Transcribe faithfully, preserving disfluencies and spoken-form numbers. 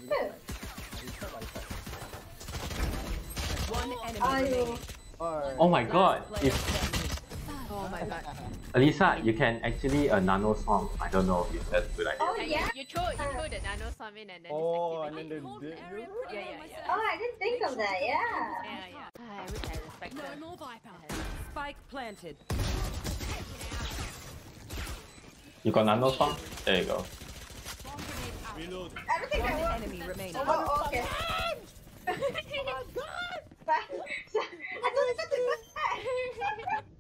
One enemy remaining. Oh my god! If Oh my god. Elisa, you can actually a nano song. I don't know if that's a good idea. Oh yeah. You throw you throw the nano swarm in and then Oh, just and then activate the, it. the, Yeah, yeah, yeah. Oh, I didn't think of that. Yeah. Yeah, yeah. I wish I respected. No more Viper. Spike planted. You got nano song? There you go. I don't think One I will. enemy remaining. Oh, oh,